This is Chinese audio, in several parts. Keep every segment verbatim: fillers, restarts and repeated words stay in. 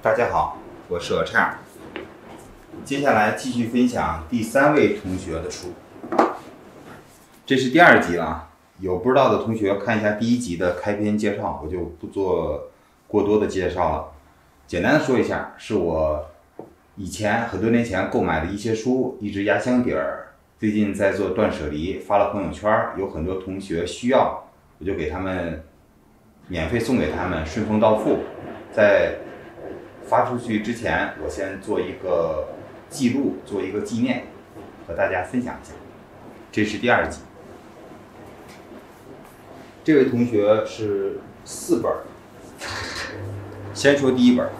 大家好，我是何畅。接下来继续分享第三位同学的书，这是第二集了。有不知道的同学看一下第一集的开篇介绍，我就不做过多的介绍了。简单的说一下，是我以前很多年前购买的一些书，一直压箱底儿。最近在做断舍离，发了朋友圈，有很多同学需要，我就给他们免费送给他们，顺丰到付。在发出去之前，我先做一个记录，做一个纪念，和大家分享一下。这是第二集。这位同学是四本，先说第一本，《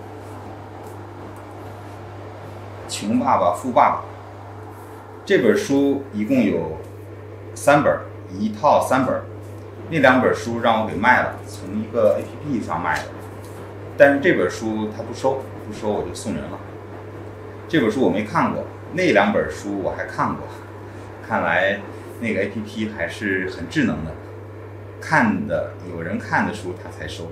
穷爸爸富爸爸》。这本书一共有三本，一套三本。那两本书让我给卖了，从一个 A P P 上卖的。但是这本书他不收，不收我就送人了。这本书我没看过，那两本书我还看过。看来那个 A P P 还是很智能的，看的有人看的书他才收。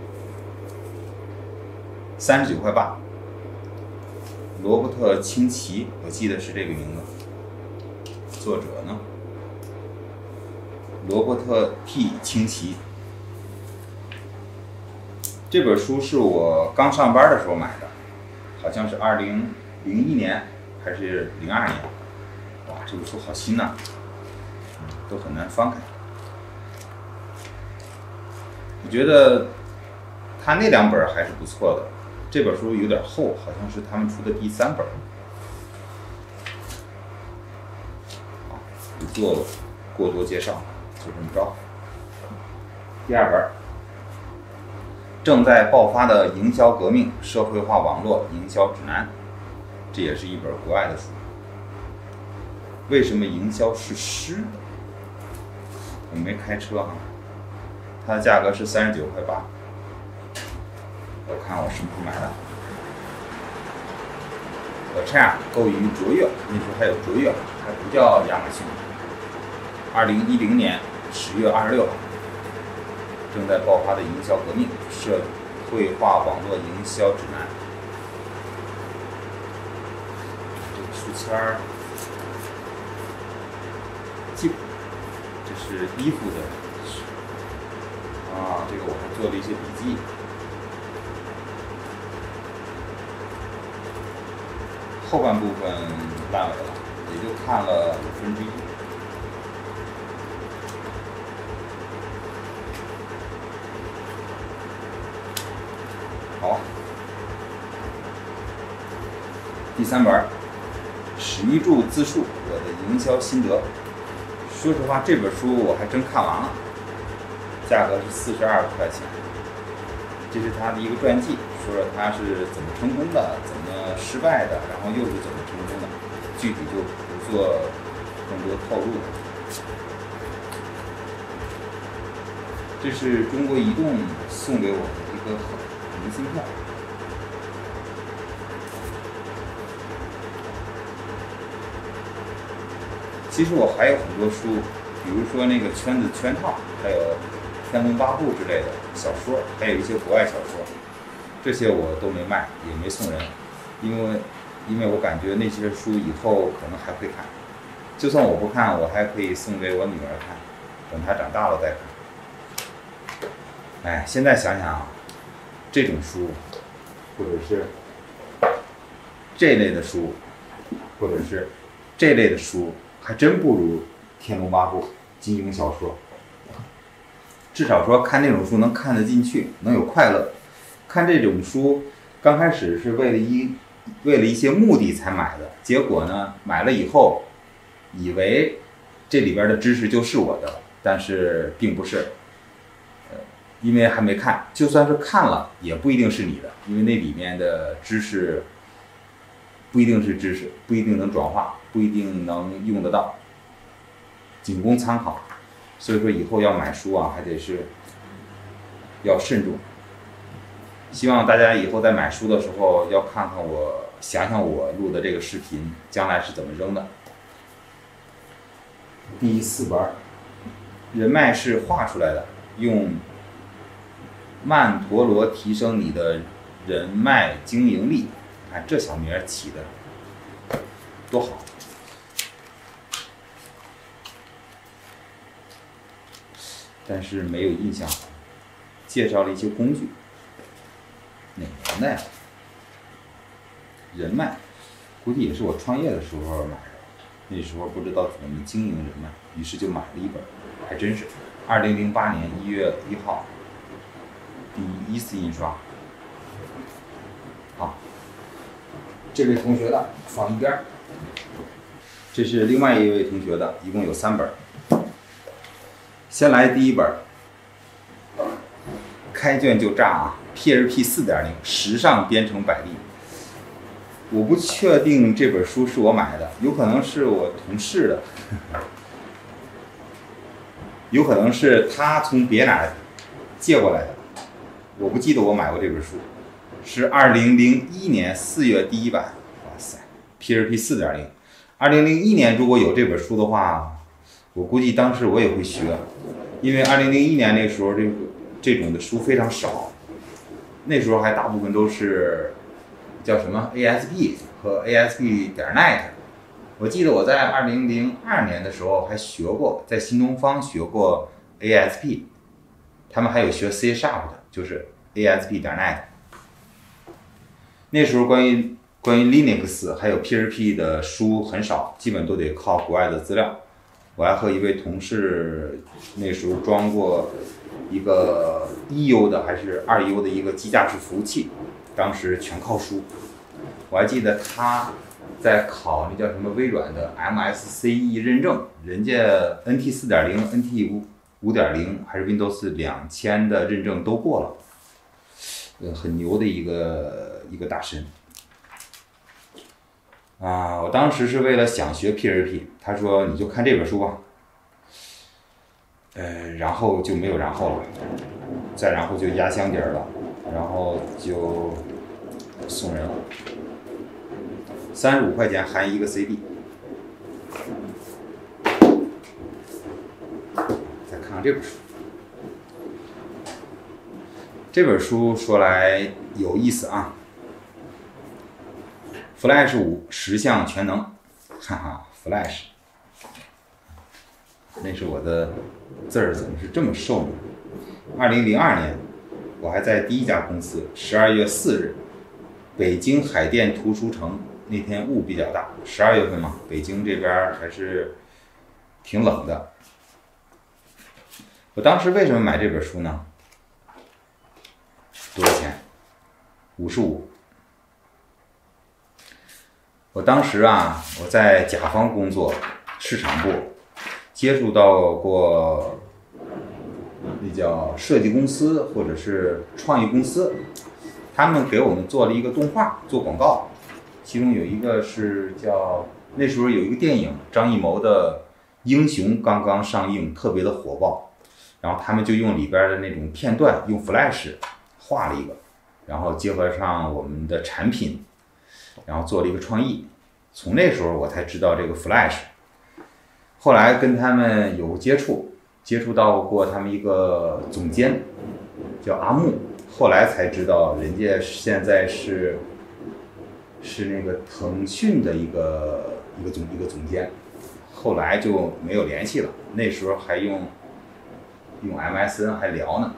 三十九块八，罗伯特清崎，我记得是这个名字。作者呢？罗伯特 T 清崎。这本书是我刚上班的时候买的，好像是二零零一年还是零二年。哇，这本书好新呐、啊嗯，都很难翻开。我觉得他那两本还是不错的，这本书有点厚，好像是他们出的第三本。好，不做过多介绍，就这么着。第二本。正在爆发的营销革命：社会化网络营销指南，这也是一本国外的书。为什么营销是湿的？我没开车哈，它的价格是三十九块八。我看我什么时候买的？我这样购于卓越，那时候还有卓越，还不叫亚马逊。二零一零年十月二十六号。正在爆发的营销革命：社会化网络营销指南。这个书签儿，记，这是衣服的啊，这个我还做了一些笔记。后半部分烂尾了，也就看了五分之一。好，第三本，史玉柱自述我的营销心得。说实话，这本书我还真看完了，价格是四十二块钱。这是他的一个传记，说说他是怎么成功的，怎么失败的，然后又是怎么成功的，具体就不做更多透露了。这是中国移动送给我的一个明信片。其实我还有很多书，比如说那个圈子圈套，还有天龙八部之类的小说，还有一些国外小说，这些我都没卖，也没送人，因为因为我感觉那些书以后可能还会看，就算我不看，我还可以送给我女儿看，等她长大了再看。哎，现在想想，这种书，或者是这类的书，或者是这类的书，还真不如《天龙八部》金庸小说。至少说看那种书能看得进去，能有快乐。看这种书，刚开始是为了一为了一些目的才买的，结果呢，买了以后，以为这里边的知识就是我的，但是并不是。因为还没看，就算是看了，也不一定是你的，因为那里面的知识不一定是知识，不一定能转化，不一定能用得到，仅供参考。所以说以后要买书啊，还得是要慎重。希望大家以后在买书的时候，要看看我，想想我录的这个视频将来是怎么扔的。第四本，人脉是画出来的，用曼陀罗提升你的人脉经营力，看这小名起的多好。但是没有印象，介绍了一些工具，哪年的呀？人脉，估计也是我创业的时候买的，那时候不知道怎么经营人脉，于是就买了一本，还真是，二零零八年一月一号，第一次印刷。好，这位同学的放一边，这是另外一位同学的，一共有三本。先来第一本，开卷就炸啊 ！P H P 四点零 时尚编程百例。我不确定这本书是我买的，有可能是我同事的，有可能是他从别哪借过来的。我不记得我买过这本书，是二零零一年四月第一版。哇塞 ，P H P 四点零。二零零一年如果有这本书的话，我估计当时我也会学，因为二零零一年那时候这个这种的书非常少，那时候还大部分都是叫什么 A S P 和 A S P 点 net。我记得我在二零零二年的时候还学过，在新东方学过 A S P， 他们还有学 C Sharp 的，就是 A S P 点 net。那时候关于关于 Linux 还有 P H P 的书很少，基本都得靠国外的资料。我还和一位同事那时候装过一个一 U 的还是二 U 的一个机架式服务器，当时全靠书。我还记得他在考那叫什么微软的 M S C E 认证，人家 N T 四点零、N T 五点零还是 Windows 两千的认证都过了，呃，很牛的一个一个大神。啊，我当时是为了想学 P H P， 他说你就看这本书吧，呃，然后就没有然后了，再然后就压箱底儿了，然后就送人了，三十五块钱含一个 C D。再看看这本书，这本书说来有意思啊。Flash 五十项全能，哈哈 ，Flash， 那是我的字儿怎么是这么瘦呢？二零零二年，我还在第一家公司，十二月四日，北京海淀图书城，那天雾比较大，十二月份嘛，北京这边还是挺冷的。我当时为什么买这本书呢？多少钱？五十五。我当时啊，我在甲方工作，市场部，接触到过那叫设计公司或者是创意公司，他们给我们做了一个动画，做广告，其中有一个是叫那时候有一个电影张艺谋的《英雄》刚刚上映，特别的火爆，然后他们就用里边的那种片段，用 Flash 画了一个，然后结合上我们的产品。然后做了一个创意，从那时候我才知道这个 Flash。后来跟他们有接触，接触到过他们一个总监，叫阿木。后来才知道人家现在是是那个腾讯的一个一个总一个总监。后来就没有联系了，那时候还用用 M S N 还聊呢。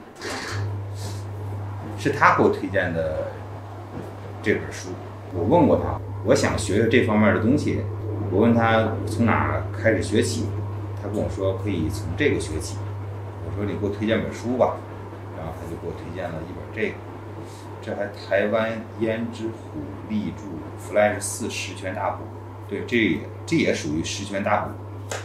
是他给我推荐的这本书。我问过他，我想学学这方面的东西，我问他从哪开始学起，他跟我说可以从这个学起。我说你给我推荐本书吧，然后他就给我推荐了一本这个，这还台湾胭脂虎力著 Flash 四十全大补，对，这这也属于十全大补。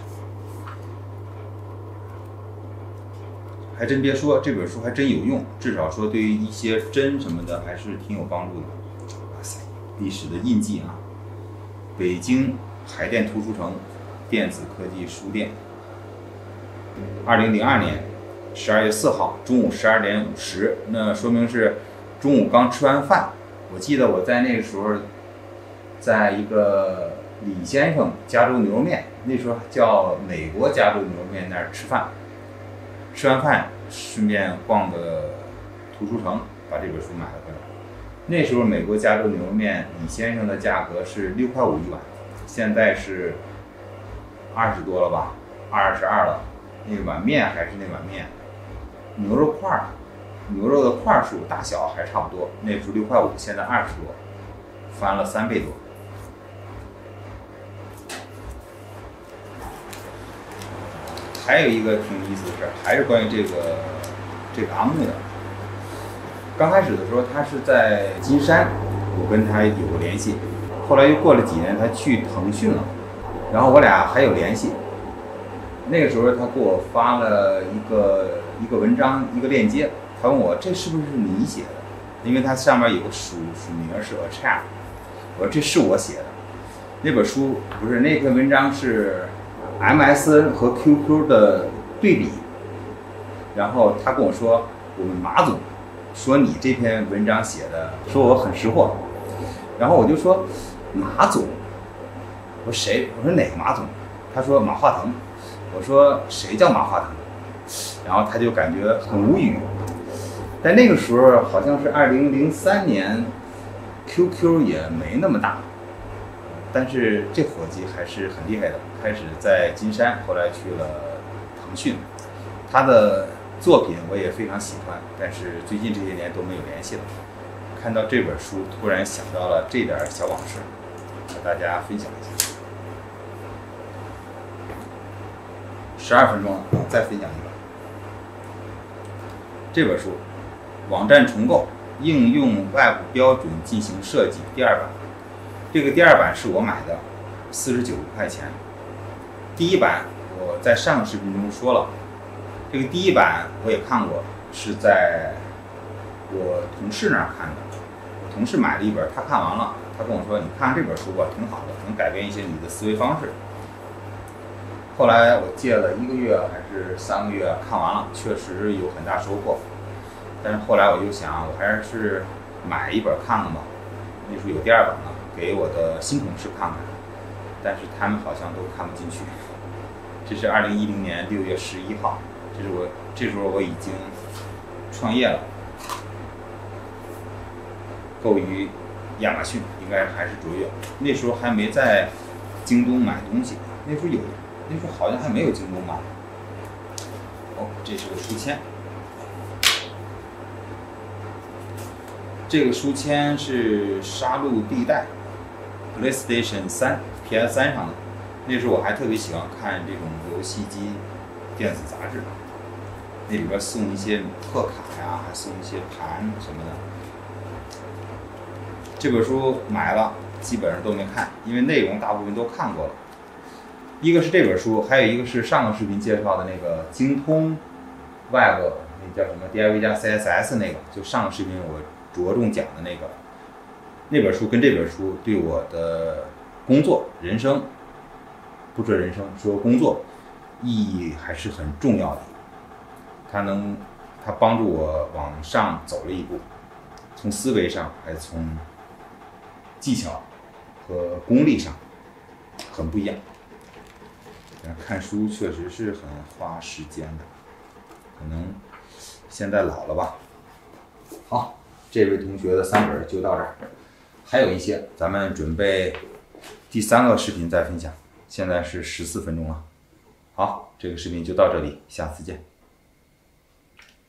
还真别说，这本书还真有用，至少说对于一些针什么的还是挺有帮助的。哇塞！历史的印记啊！北京海淀图书城电子科技书店，二零零二年十二月四号中午十二点五十，那说明是中午刚吃完饭。我记得我在那个时候，在一个李先生加州牛肉面，那时候叫美国加州牛肉面那儿吃饭，吃完饭顺便逛个图书城，把这本书买了回来。 那时候美国加州牛肉面李先生的价格是六块五一碗，现在是二十多了吧，二十二了。那碗面还是那碗面，牛肉块儿，牛肉的块数大小还差不多。那时候六块五，现在二十多，翻了三倍多。还有一个挺有意思的事儿，还是关于这个这个阿木的。刚开始的时候，他是在金山，我跟他有过联系。后来又过了几年，他去腾讯了，然后我俩还有联系。那个时候他给我发了一个一个文章，一个链接，他问我这是不是你写的？因为它上面有个署署名是 A Chat， 我说这是我写的。那本书不是那篇文章是 M S N 和 Q Q 的对比，然后他跟我说，我们马总说你这篇文章写的，说我很识货，然后我就说马总，我说谁？我说哪个马总？他说马化腾。我说谁叫马化腾？然后他就感觉很无语。但那个时候好像是二零零三年 ，Q Q 也没那么大，但是这伙计还是很厉害的。开始在金山，后来去了腾讯。他的作品我也非常喜欢，但是最近这些年都没有联系了。看到这本书，突然想到了这点小往事，和大家分享一下。十二分钟了，再分享一个。这本书，网站重构应用 Web 标准进行设计第二版。这个第二版是我买的，四十九块钱。第一版我在上个视频中说了，这个第一版我也看过，是在我同事那儿看的。我同事买了一本，他看完了，他跟我说：“你看这本书吧，挺好的，能改变一些你的思维方式。”后来我借了一个月还是三个月，看完了，确实有很大收获。但是后来我就想，我还是买一本看看吧。那时候有第二本了，给我的新同事看看，但是他们好像都看不进去。这是二零一零年六月十一号，这是我这时候我已经创业了，购于亚马逊，应该还是卓越。那时候还没在京东买东西，那时候有。那时候好像还没有京东吧。哦，这是个书签。这个书签是《杀戮地带》PlayStation 三 P S 三上的。那时候我还特别喜欢看这种游戏机电子杂志，那里边送一些贺卡呀，还送一些盘什么的。这本书买了，基本上都没看，因为内容大部分都看过了。一个是这本书，还有一个是上个视频介绍的那个精通 Web 那叫什么 D I Y 加 C S S 那个，就上个视频我着重讲的那个。那本书跟这本书对我的工作、人生，不说人生，说工作意义还是很重要的。它能，它帮助我往上走了一步，从思维上，还从技巧和功力上，很不一样。看书确实是很花时间的，可能现在老了吧。好，这位同学的三本就到这儿，还有一些，咱们准备第三个视频再分享。现在是十四分钟了。好，这个视频就到这里，下次见。